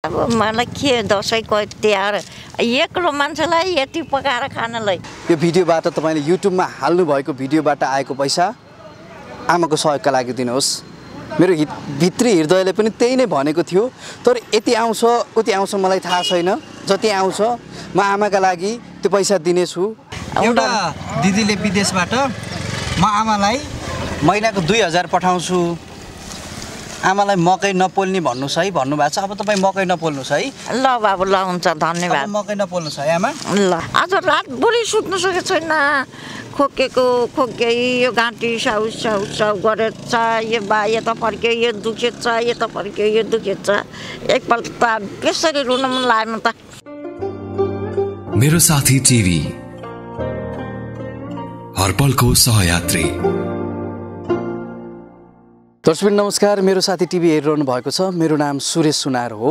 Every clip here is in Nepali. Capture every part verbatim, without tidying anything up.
अब मलाई के दसैँको तिहार एक्लो मान्छेलाई यति पकाएर खानलाई। यो भिडियोबाट तपाईँले युट्युबमा हाल्नु भएको भिडियोबाट आएको पैसा आमाको सहयोगका लागि दिनुहोस्। मेरो भित्री हृदयले पनि त्यही नै भनेको थियो, तर यति आउँछ उति आउँछ मलाई थाहा छैन। जति आउँछ म आमाका लागि त्यो पैसा दिनेछु। एउटा दिदीले विदेशबाट म आमालाई महिनाको दुई हजार पठाउँछु, आमालाई मकै नपोल्ने भन्नुहोस् है भन्नुभएको छ। अब तपाईँ मकै नपोल्नुहोस् है। ल बाबु ल हुन्छ, धन्यवाद। मकै नपोल्नुहोस् है आमा। ल आज रातभरि सुत्नु सकेको छैन, खोकेको खोके यो घाँटी साउ साउ साउ गरेछ, यो बा यता फर्क्यो यो दुखेछ, यता फर्क्यो यो दुखेछ। एकपल्ट त बेसरी रुन मन लाग्यो त। मेरो साथी टिभी हरपलको सहयात्री। दर्शक नमस्कार, मेरो साथी टिभी हेरिरहनु भएको छ। मेरो नाम सुरेश सुनार हो।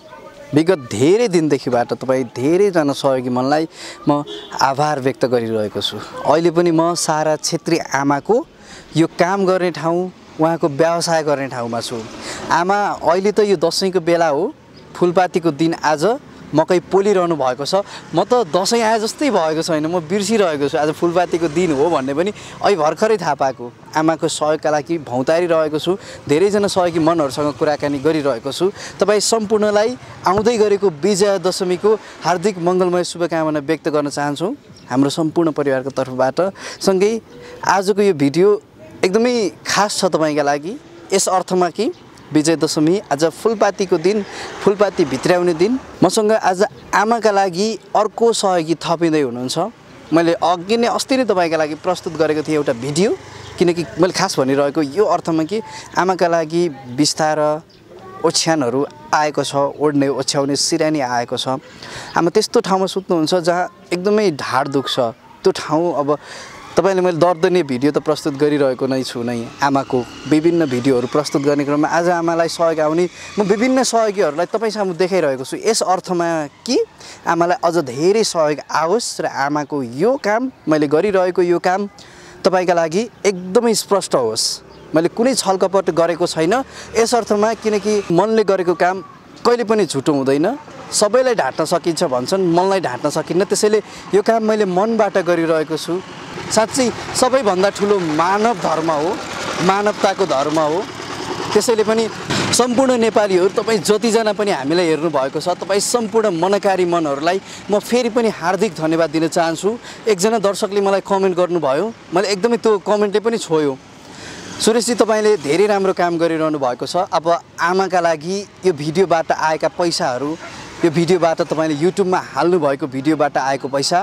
विगत धेरै दिनदेखिबाट तपाईँ धेरैजना सहयोगी मनलाई म आभार व्यक्त गरिरहेको छु। अहिले पनि म सारा छेत्री आमाको यो काम गर्ने ठाउँ, उहाँको व्यवसाय गर्ने ठाउँमा छु। आमा अहिले त यो दसैँको बेला हो, फुलपातीको दिन आज मकै पोलिरहनु भएको छ। म त दसैँ आए जस्तै भएको छैन, म बिर्सिरहेको छु आज फुलपातीको दिन हो भन्ने पनि अहिले भर्खरै थाहा पाएको। आमाको सहयोगका लागि भौँतारिरहेको छु। धेरैजना सहयोगी मनहरूसँग कुराकानी गरिरहेको छु। तपाईँ सम्पूर्णलाई आउँदै गरेको विजया दशमीको हार्दिक मङ्गलमय शुभकामना व्यक्त गर्न चाहन्छु हाम्रो सम्पूर्ण परिवारको तर्फबाट। सँगै आजको यो भिडियो एकदमै खास छ तपाईँका लागि, यस अर्थमा कि विजय दशमी आज फुलपातीको दिन, फुलपाती भित्र्याउने दिन। मसँग आज आमाका लागि अर्को सहयोगी थपिँदै हुनुहुन्छ। मैले अघि नै अस्ति नै तपाईँका लागि प्रस्तुत गरेको थिएँ एउटा भिडियो, किनकि मैले खास भनिरहेको यो अर्थमा कि आमाका लागि बिस्तारा ओछ्यानहरू आएको छ, ओढ्ने ओछ्याउने सिरानी आएको छ। आमा त्यस्तो ठाउँमा सुत्नुहुन्छ जहाँ एकदमै ढाड दुख्छ। त्यो ठाउँ अब तपाईँले मैले दर्दनीय भिडियो त प्रस्तुत गरिरहेको नै छु नै। आमाको विभिन्न भिडियोहरू प्रस्तुत गर्ने क्रममा आज आमालाई सहयोग आउने म विभिन्न सहयोगीहरूलाई तपाईँसँग देखाइरहेको छु। यस अर्थमा कि आमालाई अझ धेरै सहयोग आओस् र आमाको यो काम, मैले गरिरहेको यो काम तपाईँका लागि एकदमै स्पष्ट होस्। मैले कुनै छलकपट गरेको छैन यस अर्थमा, किनकि मनले गरेको काम कहिले पनि झुटो हुँदैन। सबैलाई ढाँट्न सकिन्छ भन्छन्, मनलाई ढाँट्न सकिन्न। त्यसैले यो काम मैले मनबाट गरिरहेको छु। साँच्चै सबैभन्दा ठुलो मानव धर्म हो, मानवताको धर्म हो। त्यसैले पनि सम्पूर्ण नेपालीहरू, तपाईँ जतिजना पनि हामीलाई हेर्नु भएको छ, तपाईँ सम्पूर्ण मनकारी मनहरूलाई म फेरि पनि हार्दिक धन्यवाद दिन चाहन्छु। एकजना दर्शकले मलाई कमेन्ट गर्नुभयो, मैले एकदमै त्यो कमेन्टले पनि छोयो। सुरेशजी तपाईँले धेरै राम्रो काम गरिरहनु भएको छ। अब आमाका लागि यो भिडियोबाट आएका पैसाहरू, यो भिडियोबाट तपाईँले युट्युबमा हाल्नु भएको भिडियोबाट आएको पैसा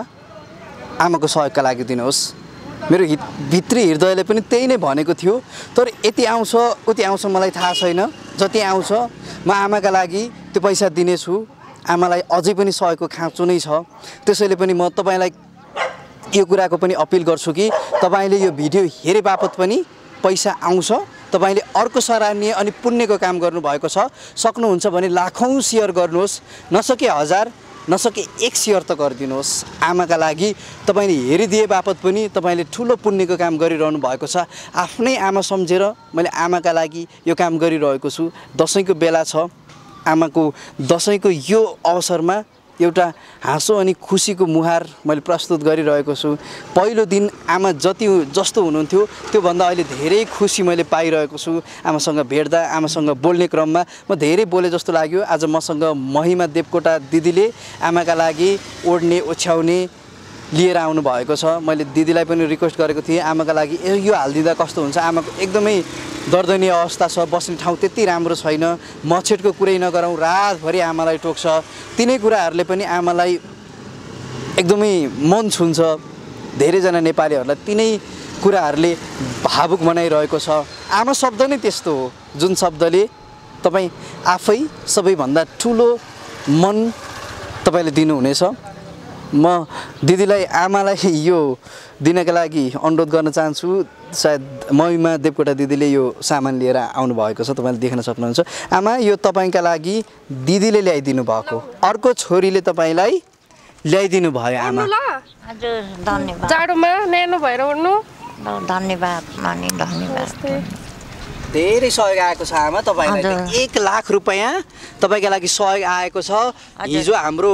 आमाको सहयोगका लागि दिनुहोस्। मेरो भित्री हृदयले पनि त्यही नै भनेको थियो, तर यति आउँछ उति आउँछ मलाई थाहा छैन। जति आउँछ म आमाका लागि त्यो पैसा दिनेछु। आमालाई अझै पनि सहयोगको खाँचो नै छ। त्यसैले पनि म तपाईँलाई यो कुराको पनि अपिल गर्छु कि तपाईँले यो भिडियो हेरे बापत पनि पैसा आउँछ। तपाईँले अर्को सराहनीय अनि पुण्यको काम गर्नुभएको छ। सक्नुहुन्छ भने लाखौँ सेयर गर्नुहोस्, नसके हजार, नसके एक सेयर त गरिदिनुहोस्। आमाका लागि तपाईँले हेरिदिए बापत पनि तपाईँले ठुलो पुण्यको काम गरिरहनु भएको छ। आफ्नै आमा सम्झेर मैले आमाका लागि यो काम गरिरहेको छु। दसैँको बेला छ, आमाको दसैँको यो अवसरमा एउटा हाँसो अनि खुसीको मुहार मैले प्रस्तुत गरिरहेको छु। पहिलो दिन आमा जति जस्तो हुनुहुन्थ्यो त्योभन्दा अहिले धेरै खुसी मैले पाइरहेको छु। आमासँग भेट्दा, आमासँग बोल्ने क्रममा म धेरै बोले जस्तो लाग्यो। आज मसँग महिमा देवकोटा दिदीले आमाका लागि ओढ्ने ओछ्याउने लिएर आउनु भएको छ। मैले दिदीलाई पनि रिक्वेस्ट गरेको थिएँ आमाका लागि यो हालिदिँदा कस्तो हुन्छ। आमाको एकदमै दर्दनीय अवस्था छ, बस्ने ठाउँ त्यति राम्रो छैन। मछेटको कुरै नगरौँ, रातभरि आमालाई टोक्छ। तिनै कुराहरूले पनि आमालाई एकदमै मन छुन्छ। धेरैजना नेपालीहरूलाई तिनै कुराहरूले भावुक बनाइरहेको छ। आमा शब्द नै त्यस्तो हो, जुन शब्दले तपाईँ आफै सबैभन्दा ठुलो मन तपाईँले दिनुहुनेछ। म दिदीलाई, आमालाई यो दिनका लागि अनुरोध गर्न चाहन्छु। सायद महिमा देवकोटा दिदीले यो सामान लिएर आउनु भएको छ, तपाईँले देख्न सक्नुहुन्छ। आमा यो तपाईँका लागि दिदीले ल्याइदिनु भएको, अर्को छोरीले तपाईँलाई ल्याइदिनु भयो। आमा हजुर धन्यवाद। जाडोमा न्यानो भएर उड्नु धन्यवाद मानी, धन्यवाद। धेरै सहयोग आएको छ आमा तपाईँलाई एक लाख रुपियाँ तपाईँको लागि सहयोग आएको छ हिजो हाम्रो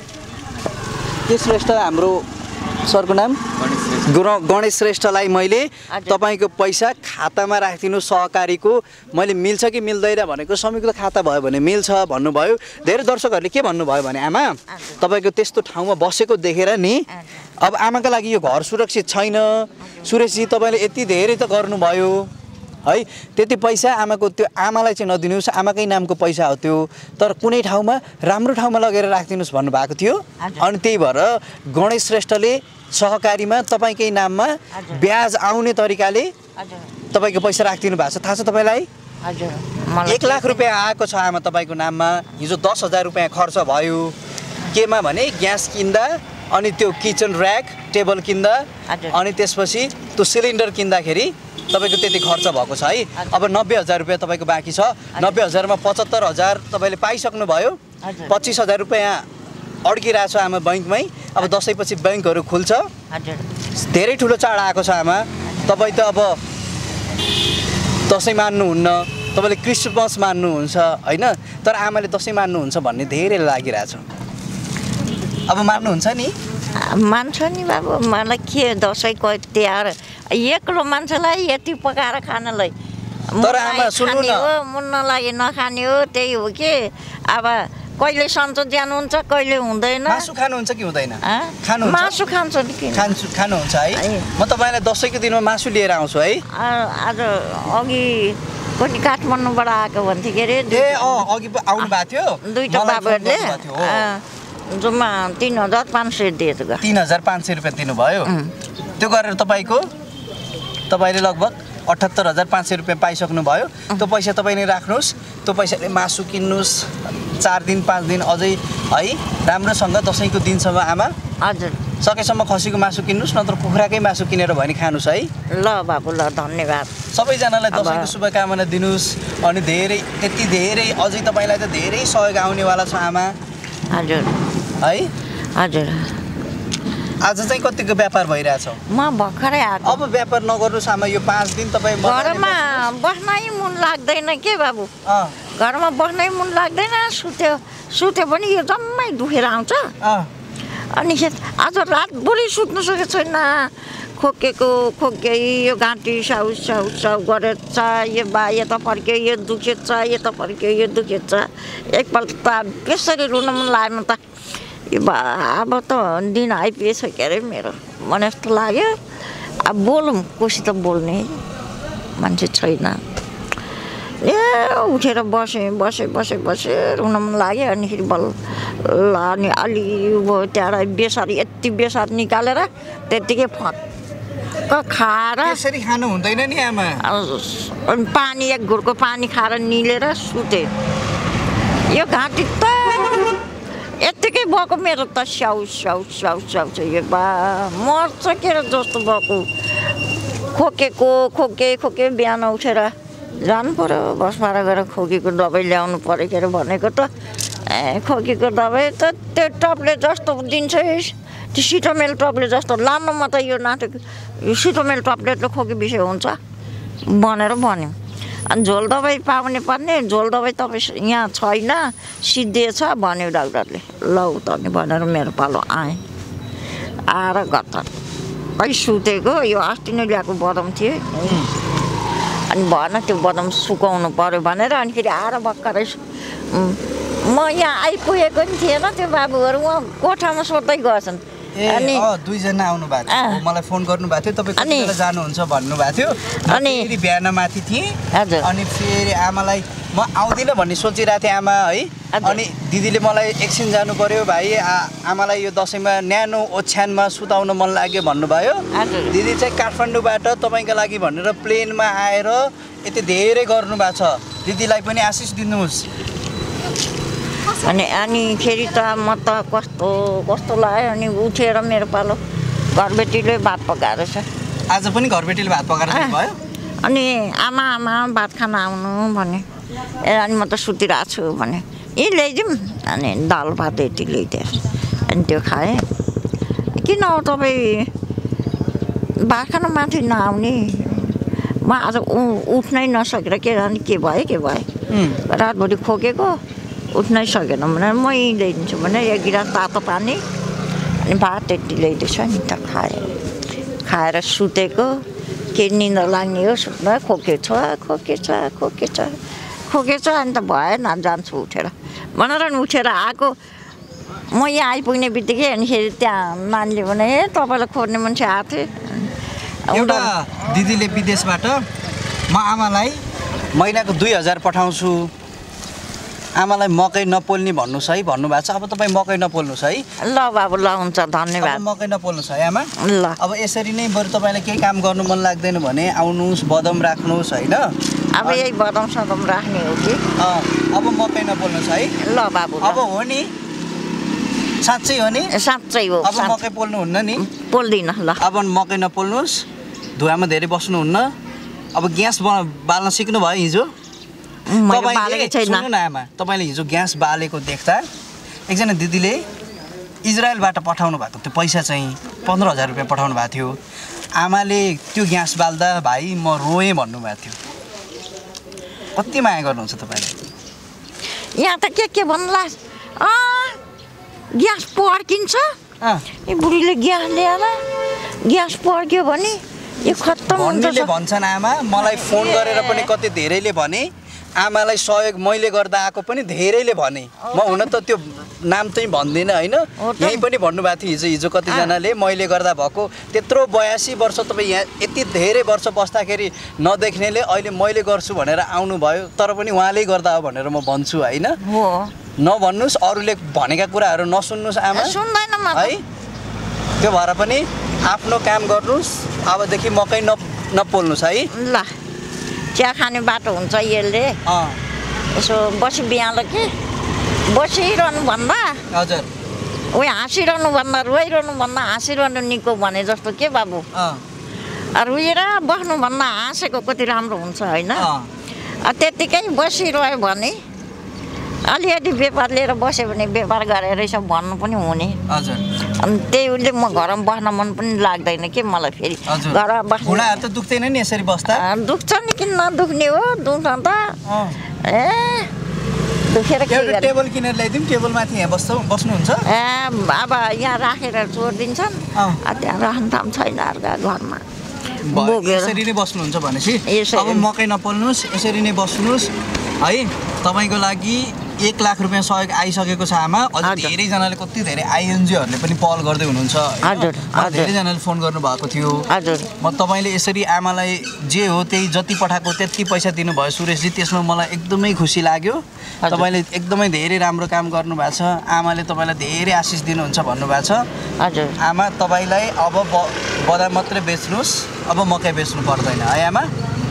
के श्रेष्ठ हाम्रो सरको नाम गणेश श्रेष्ठलाई मैले तपाईँको पैसा खातामा राखिदिनु सहकारीको मैले मिल्छ कि मिल्दैन भनेको संयुक्त खाता भयो भने मिल्छ भन्नुभयो धेरै दर्शकहरूले के भन्नुभयो भने आमा तपाईँको त्यस्तो ठाउँमा बसेको देखेर नि अब आमाको लागि यो घर सुरक्षित छैन सुरेशजी तपाईँले यति धेरै त गर्नुभयो है त्यति पैसा आमाको त्यो आमालाई चाहिँ नदिनुहोस् आमाकै नामको पैसा हो त्यो तर कुनै ठाउँमा राम्रो ठाउँमा लगेर राखिदिनुहोस् भन्नुभएको थियो अनि त्यही भएर गणेश श्रेष्ठले सहकारीमा तपाईँकै नाममा ब्याज आउने तरिकाले तपाईँको पैसा राखिदिनु भएको छ थाहा छ तपाईँलाई एक लाख रुपियाँ आएको छ आमा तपाईँको नाममा हिजो दस हजार रुपियाँ खर्च भयो केमा भने ग्यास किन्दा अनि त्यो किचन ऱ्याक टेबल किन्दा अनि त्यसपछि त्यो सिलिन्डर किन्दाखेरि तपाईँको त्यति खर्च भएको छ है अब नब्बे हजार रुपियाँ तपाईँको बाँकी छ नब्बे हजारमा पचहत्तर हजार तपाईँले पाइसक्नुभयो पच्चिस हजार रुपियाँ अड्किरहेको छ आमा बैङ्कमै अब दसैँपछि बैङ्कहरू खुल्छ धेरै ठुलो चाड आएको छ आमा तपाईँ त अब दसैँ मान्नुहुन्न तपाईँले क्रिसमस मान्नुहुन्छ होइन तर आमाले दसैँ मान्नुहुन्छ भन्ने धेरै लागिरहेछ अब मान्नुहुन्छ नि मान्छ नि बाबु मलाई के दसैँको तिहार एक्लो मान्छेलाई यति पकाएर खानलाई तर आमा सुन्नु न मुन्नलाई नखाने हो त्यही हो कि अब कहिले सन्चो जानुहुन्छ कहिले हुँदैन मासु खानुहुन्छ कि हुँदैन खानुहुन्छ मासु खान्छ नि किन खान्छु खानुहुन्छ है म तपाईँलाई दसैँको दिनमा मासु लिएर आउँछु है आज अघि कति काठमाडौँबाट आएको भन्थ्यो के अरे ए अँ अघि आउनु भएको थियो दुईवटा बाबुहरूले जम्मा तिन हजार पाँच सय दिएको तिन हजार पाँच सय रुपियाँ दिनुभयो त्यो गरेर तपाईँको तपाईँले लगभग अठहत्तर हजार पाँच सय रुपियाँ पाइसक्नु भयो त्यो पैसा तपाईँले राख्नुहोस् त्यो पैसाले मासु किन्नुहोस् चार दिन पाँच दिन अझै है राम्रोसँग दसैँको दिनसम्म आमा हजुर सकेसम्म खसीको मासु किन्नुहोस् नत्र कुखुराकै मासु किनेर भयो भने खानुहोस् है ल बाबु ल धन्यवाद सबैजनालाई दसैँको शुभकामना दिनुहोस् अनि धेरै त्यति धेरै अझै तपाईँलाई त धेरै सहयोग आउनेवाला छ आमा हजुर है हजुर आज चाहिँ कतिको व्यापार भइरहेछ म भर्खरै आएको अब व्यापार नगर्नुहोस् आमा यो पाँच दिन तपाईँ घरमा बस्नै मन लाग्दैन के बाबु घरमा बस्नै मन लाग्दैन सुत्यो सुत्यो पनि यो जम्मै दुखेर आउँछ अनि आज रातभरि सुत्नु सकेको छैन खोकेको खोके यो घाँटी साउ साउ साउ गरेर यो बा यता फर्क्यो यो दुखेछ यता फर्क्यो यो दुखेछ एकपल्ट त यसरी रुन मन लाग्यो त यो बा अब त दिन आइपुगेछ के अरे मेरो मन यस्तो लाग्यो अब बोलौँ कोसी त बोल्ने मान्छे छैन ए उठेर बसेँ बसेँ बसेँ बसेँ रुन मन लाग्यो अनिखेरि बल ल अनि अलि त्यहाँबाट बेसार यति बेसार निकालेर त्यत्तिकै फक्क खाएर त्यसरी खानु हुँदैन नि आमा अनि पानी एक घुरको पानी खाएर निलेर सुतेँ यो घाँटी त यत्तिकै भएको मेरो त स्याउ स्याउ स्याउ स्याउ छ यो बा मर्छ के जस्तो भएको खोकेको खोके खोके बिहान उठेर जानु पऱ्यो बसपारा गएर खोकीको दबाई ल्याउनु पऱ्यो के अरे भनेको त ए खोकीको दबाई त त्यो टपले जस्तो दिन्छ त्यो सिटोमेल टपले जस्तो लामोमा त यो नाटक यो सिटोमेल टपले त खोकी विषय हुन्छ भनेर भन्यो अनि झोल दबाई पाउने पर्ने झोल दबाई तपाईँ यहाँ छैन सिद्धिएछ भन्यो डाक्टरले लौ त नि भनेर मेरो पालो आएँ आएर घट्ट सुतेको यो अस्ति नै ल्याएको बदम थियो अनि भएन त्यो बदम सुकाउनु पऱ्यो भनेर अनि फेरि आएर भर्खरै म यहाँ आइपुगेको नि थिएन त्यो बाबुहरू उहाँ कोठामा सोध्दै गएछन् अनि दुईजना आउनु भएको थियो मलाई फोन गर्नु भएको थियो तपाईँ कति बेला जानुहुन्छ भन्नुभएको थियो अनि फेरि बिहान माथि थिएँ हजुर अनि फेरि आमालाई म आउँदिनँ भन्ने सोचिरहेको थिएँ आमा है अनि दिदीले मलाई एकछिन जानु पर्यो भाइ आमालाई यो दसैँमा न्यानो ओछ्यानमा सुताउन मन लाग्यो भन्नुभयो दिदी चाहिँ काठमाडौँबाट तपाईँको लागि भनेर प्लेनमा आएर यति धेरै गर्नुभएको छ दिदीलाई पनि आशिष दिनुहोस् अनि अनि फेरि त म त कस्तो कस्तो लाग्यो अनि उठेर मेरो पालो घरबेटीले भात पकाएर छ आज पनि घरबेटीले भात पकाएर भयो अनि आमा आमा भात खान आउनु भने ए अनि म त सुतिरहेको छु भने यी ल्याइदिउँ अनि दाल भात यति ल्याइदिएँ अनि त्यो खाएँ किन तपाईँ भात खान माथि नआउने म आज उठ्नै नसकेर के जाने के भयो के भयो रातभरि खोकेको उठ्नै सकेन भनेर मै ल्याइदिन्छु भने एक गिलास तातो पानी अनि भात त्यति ल्याइदिएछु नि त खाएँ खाएर सुतेको के निन्द लाग्ने हो सुत्न खोकेछ खोकेछ खोकेछ खोकेछ अनि त भएन जान्छु उठेर भनेर उठेर आएको म यहाँ आइपुग्ने बित्तिकै अनिखेरि त्यहाँ नानीले भने ए तपाईँलाई खोज्ने मान्छे आएको थियो एउटा दिदीले विदेशबाट म आमालाई महिनाको दुई हजार पठाउँछु आमालाई मकै नपोल्ने भन्नुहोस् है भन्नुभएको छ अब तपाईँ मकै नपोल्नुहोस् है ल बाबु ल हुन्छ धन्यवाद मकै नपोल्नुहोस् है आमा ल अब यसरी नै बरु तपाईँलाई केही काम गर्नु मन लाग्दैन भने आउनुहोस् बदम राख्नुहोस् होइन अब यही बदम सदम राख्ने हो कि अब मकै नपोल्नुहोस् है ल बाबु अब हो नि साँच्चै हो नि साँच्चै हो अब मकै पोल्नुहुन्न नि पोल्दिनँ ल अब मकै नपोल्नुहोस् धुवामा धेरै बस्नुहुन्न अब ग्यास बाल्न सिक्नु भयो हिजो सुन्नु न आमा तपाईँले हिजो ग्यास बालेको देख्दा एकजना दिदीले इजरायलबाट पठाउनु भएको त्यो पैसा चाहिँ पन्ध्र हजार रुपियाँ पठाउनु भएको थियो आमाले त्यो ग्यास बाल्दा भाइ म रोएँ भन्नुभएको थियो कति माया गर्नुहुन्छ तपाईँले यहाँ त के के भन्ला ग्यास पड्किन्छ ए बुढीले ग्यास ल्याएर ग्यास पड्क्यो भने यो खत्तम हुन्छ भन्छन् आमा मलाई फोन गरेर पनि कति धेरैले भने आमालाई सहयोग मैले गर्दा आएको पनि धेरैले भने म हुन त त्यो नाम चाहिँ भन्दिनँ होइन यहीँ पनि भन्नुभएको थियो हिजो हिजो कतिजनाले मैले गर्दा भएको त्यत्रो बयासी वर्ष तपाईँ यहाँ यति धेरै वर्ष बस्दाखेरि नदेख्नेले अहिले मैले गर्छु भनेर आउनुभयो तर पनि उहाँले गर्दा हो भनेर म भन्छु होइन नभन्नुहोस् अरूले भनेका कुराहरू नसुन्नुहोस् आमा है त्यो भएर पनि आफ्नो काम गर्नुहोस् अबदेखि मकै न नपोल्नुहोस् है ल चिया खाने बाटो हुन्छ यसले यसो बसी बिहान कि बसिरहनु भन्दा हजुर उयो हाँसिरहनु भन्दा रोइरहनु भन्दा हाँसिरहनु निको भने जस्तो के बाबु रोएर बस्नुभन्दा हाँसेको कति राम्रो हुन्छ होइन त्यत्तिकै बसिरह्यो भने अलिअलि व्यापार लिएर बस्यो भने व्यापार गरेर यसो भन्नु पनि हुने हजुर अनि त्यही उसले म घरमा बस्न मन पनि लाग्दैन कि मलाई फेरि घरमा बस्नु घुँडाहरू त दुख्दैन नि यसरी बस्दा दुख्छ नि किन नदुख्ने हो दुख्छ त ए दुखेर के एउटा टेबल किनेर ल्याइदिउँ टेबलमाथि यहाँ बस्छ बस्नुहुन्छ ए अब यहाँ राखेर छोडिदिन्छन् त्यहाँ राख्नु काम छैन घरमा यसरी नै बस्नुहुन्छ भनेपछि अब मकै नपोल्नुहोस् यसरी नै बस्नुहोस् है तपाईँको लागि एक लाख रुपियाँ सहयोग आइसकेको छ आमा अझ धेरैजनाले कति धेरै आइएनजिओहरूले पनि पहल गर्दै हुनुहुन्छ धेरैजनाले फोन गर्नुभएको थियो म तपाईँले यसरी आमालाई जे हो त्यही जति पठाएको त्यति पैसा दिनुभयो सुरेशजी त्यसमा मलाई एकदमै खुसी लाग्यो तपाईँले एकदमै धेरै राम्रो काम गर्नुभएको छ आमाले तपाईँलाई धेरै आशिष दिनुहुन्छ भन्नुभएको छ आमा तपाईँलाई अब बदाम मात्रै बेच्नुहोस् अब मकै बेच्नु पर्दैन है आमा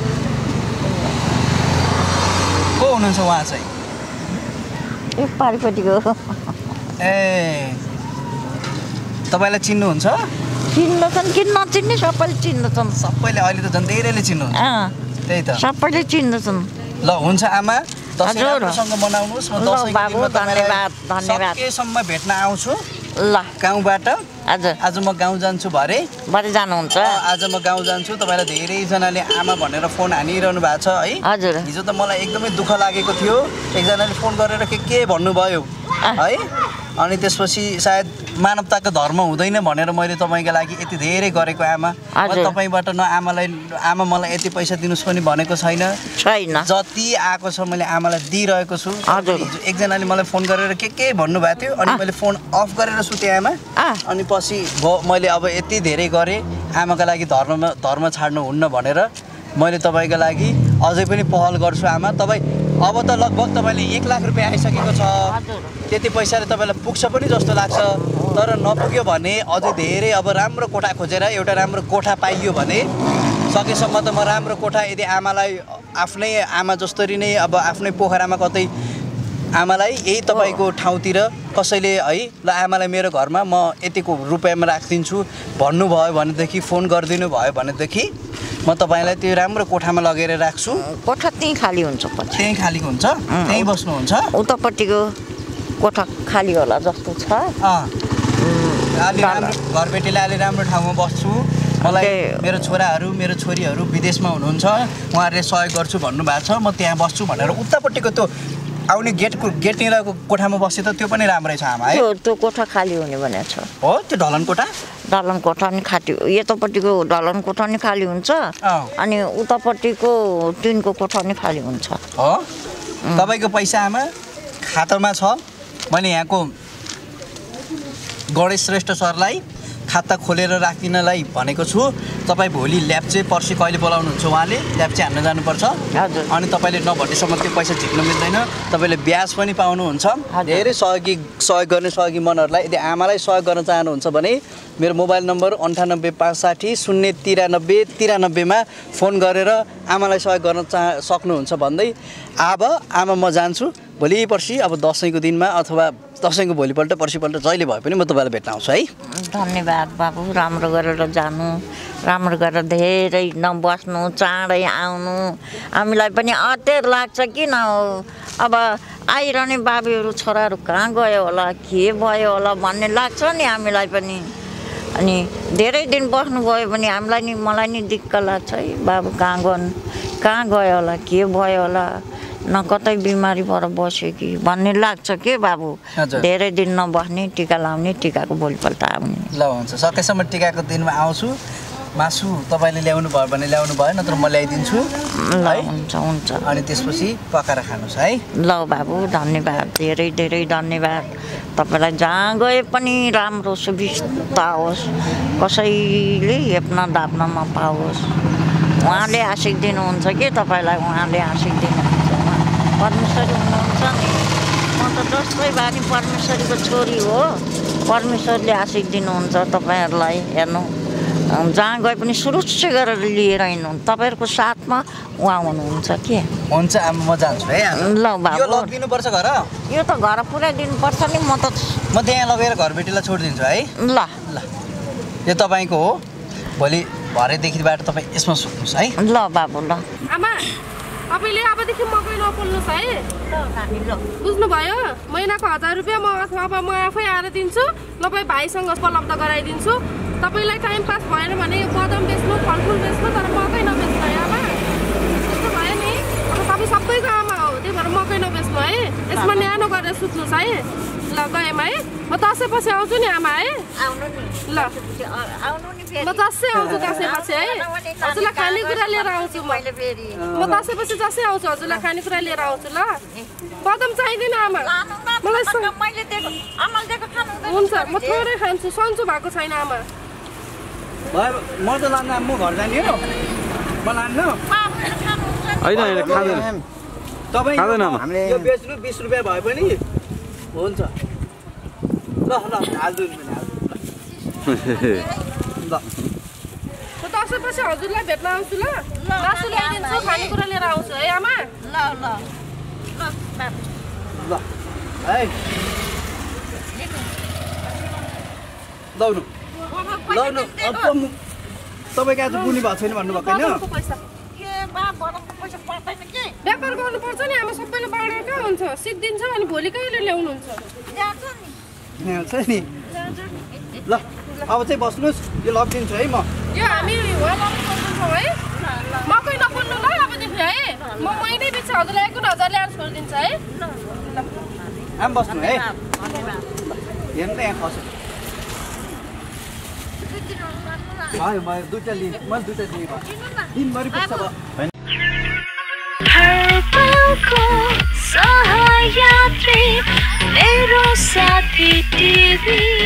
को हुनुहुन्छ उहाँ चाहिँ पारिपट्टिको ए तपाईँलाई चिन्नुहुन्छ चिन्दछन् किन नचिन्ने सबैले चिन्दछन् सबैले अहिले त झन् धेरैले चिन्नुहुन्छ त्यही त सबैले चिन्दछन् ल हुन्छ आमा दसैँ राम्रोसँग मनाउनुहोस् म दसैँको धन्यवाद धन्यवाद सकेसम्म भेट्न आउँछु ल गाउँबाट हजुर आज म गाउँ जान्छु भरे भरे जानुहुन्छ आज म गाउँ जान्छु तपाईँलाई धेरैजनाले आमा भनेर फोन हानिरहनु भएको छ है हजुर हिजो त मलाई एकदमै दुःख लागेको थियो एकजनाले फोन गरेर के के भन्नुभयो है अनि त्यसपछि सायद मानवताको धर्म हुँदैन भनेर मैले तपाईँको लागि यति धेरै गरेको आमा तपाईँबाट न आमालाई आमा मलाई यति पैसा दिनुहोस् पनि भनेको छैन छैन जति आएको छ मैले आमालाई दिइरहेको छु हिजो एकजनाले मलाई फोन गरेर के के भन्नुभएको थियो अनि मैले फोन अफ गरेर सुतेँ आमा अनि पछि मैले अब यति धेरै गरेँ आमाको लागि धर्म धर्म छाड्नु हुन्न भनेर मैले तपाईँको लागि अझै पनि पहल गर्छु आमा तपाईँ अब त लगभग तपाईँले एक लाख रुपियाँ आइसकेको छ त्यति पैसाले तपाईँलाई पुग्छ पनि जस्तो लाग्छ तर नपुग्यो भने अझै धेरै अब राम्रो कोठा खोजेर एउटा राम्रो कोठा पाइयो भने सकेसम्म त म राम्रो कोठा यदि आमालाई आफ्नै आमा जस्तरी नै अब आफ्नै पोखरामा कतै आमालाई यही तपाईँको ठाउँतिर कसैले है ल आमालाई मेरो घरमा म यतिको रुपियाँमा राखिदिन्छु भन्नुभयो भनेदेखि फोन गरिदिनु भयो भनेदेखि म तपाईँलाई त्यो राम्रो कोठामा लगेर राख्छु कोठा त्यहीँ खाली हुन्छ त्यहीँ खालीको हुन्छ त्यहीँ बस्नुहुन्छ उतापट्टिको कोठा खाली होला जस्तो छ अलि राम्रो घरबेटीलाई अलि राम्रो ठाउँमा बस्छु मलाई मेरो छोराहरू मेरो छोरीहरू विदेशमा हुनुहुन्छ उहाँहरूले सहयोग गर्छु भन्नुभएको छ म त्यहाँ बस्छु भनेर उतापट्टिको त्यो आउने गेटको गेटनिरको कोठामा बसे त त्यो पनि राम्रै छ आमा है त्यो त्यो कोठा खाली हुने भनेको छ हो त्यो ढलन कोठा ढलन कोठा नि खाली यतापट्टिको ढलन कोठा नि खाली हुन्छ अनि उतापट्टिको टिनको कोठा नि खाली हुन्छ हो तपाईँको पैसा आमा खातामा छ मैले यहाँको गणेश श्रेष्ठ सरलाई खाता खोलेर राखिदिनलाई भनेको छु तपाईँ भोलि ल्याप्चे पर्सि कहिले बोलाउनुहुन्छ उहाँले ल्याप्चे हान्न जानुपर्छ अनि तपाईँले नभन्नेसम्म त्यो पैसा झिक्नु मिल्दैन तपाईँले ब्याज पनि पाउनुहुन्छ धेरै सहयोगी सहयोग गर्ने सहयोगी मनहरूलाई यदि आमालाई सहयोग गर्न चाहनुहुन्छ भने मेरो मोबाइल नम्बर अन्ठानब्बे पाँच साठी शून्य तिरानब्बे तिरानब्बेमा फोन गरेर आमालाई सहयोग गर्न चाह सक्नुहुन्छ भन्दै अब आमा म जान्छु भोलि पर्सि अब दसैँको दिनमा अथवा दसैँको भोलिपल्ट पर्सिपल्ट जहिले भए पनि म तपाईँलाई भेट्न आउँछु है धन्यवाद बाबु राम्रो गरेर जानु राम्रो गरेर धेरै नबस्नु चाँडै आउनु हामीलाई पनि अटेर लाग्छ किन हो अब आइरहने बाबुहरू छोराहरू कहाँ गयो होला के भयो होला भन्ने लाग्छ नि हामीलाई पनि अनि धेरै दिन बस्नुभयो भने हामीलाई नि मलाई नि दिक्क लाग्छ है बाबु कहाँ गयो कहाँ गयो होला के भयो होला न कतै बिमारी भएर बस्यो कि भन्ने लाग्छ के बाबु धेरै दिन नबस्ने टिका लाउने टिकाको भोलिपल्ट आउने ल हुन्छ सकेसम्म टिकाको दिनमा आउँछु मासु तपाईँले ल्याउनु भयो भने ल्याउनु भयो नत्र म ल्याइदिन्छु ल हुन्छ हुन्छ अनि त्यसपछि पकाएर खानुहोस् है ल बाबु धन्यवाद धेरै धेरै धन्यवाद तपाईँलाई जहाँ गए पनि राम्रो सुविस्ता होस् कसैले हेप्न धाप्न नपाओस् उहाँले आशिक दिनुहुन्छ कि तपाईँलाई उहाँले आशिक दिनुहुन्छ परमेश्वरी हुनुहुन्छ नि म त जस्तै भए नि परमेश्वरीको छोरी हो परमेश्वरले आशिक दिनुहुन्छ तपाईँहरूलाई हेर्नु जहाँ गए पनि सुरक्षा गरेर लिएर हिँड्नु तपाईँहरूको साथमा उहाँ हुनुहुन्छ के हुन्छ आमा म जान्छु है ल बाबु यो लगिदिनुपर्छ घर यो त घर पुरै दिनुपर्छ नि म त म त्यहाँ लगेर घरबेटीलाई छोडिदिन्छु है ल ल यो तपाईँको हो भोलि भरेदेखिबाट तपाईँ यसमा सुत्नुहोस् है ल बाबु ल आमा तपाईँले अबदेखि मकै नपोल्नुहोस् है ल बुझ्नुभयो महिनाको हजार रुपियाँ म अब म आफै आएर दिन्छु तपाईँ भाइसँग उपलब्ध गराइदिन्छु तपाईँलाई टाइम पास भएन भने बदाम बेच्नु फलफुल बेच्नु तर मकै नबेच्नु है आमा त्यस्तो भयो नि अब तपाईँ सबैको आमा हो त्यही भएर मकै नबेच्नु है यसमा न्यानो गरेर सुत्नुहोस् है ल गएँ है म दसैँपछि आउँछु नि आमा है ल म दसैँ आउँछु दसैँपछि है हजुरलाई खानेकुरा लिएर आउँछु म म दसैँपछि दसैँ आउँछु हजुरलाई खानेकुरा लिएर आउँछु ल बदाम चाहिँदैन आमा मलाई हुन्छ म थोरै खान्छु सन्चो भएको छैन आमा म त लान्न म घर जाने हो म लान्न होइन होइन खाँदैन तपाईँ खाँदैन हामीले यो बेच्नु बिस रुपियाँ भए पनि हुन्छ ल ल हालिदिनु ल दसैँपछि हजुरलाई भेट्न आउँछु ल मासु ल्याइदिन्छु खानेकुरा लिएर आउँछु है आमा ल ल ल है लौनु लौनु तपाईँ कहाँ चाहिँ बुनी भएको छैन भन्नुभएको होइन व्यापार गर्नुपर्छ नि आमा सबैले बाँडेर कहाँ हुन्छ सिद्धिन्छ अनि भोलि कहिले ल्याउनुहुन्छ छ नि ल अब चाहिँ बस्नुहोस् यो लगिदिन्छु है म यो हामी उहाँ लगाउँछौँ है मकै नपोल्नु ल अबदेखि है म महिनै पछि हजुरलाई एक हजार ल्याएर छोडिदिन्छ है आम बस्नु है हेर्नु त यहाँ खस्यो भयो भयो दुईवटा लिएँ मैले दुईवटा दिएँ भयो दिनभरि पुग्छ भयो सहयात्री मेरो साथी टिभी।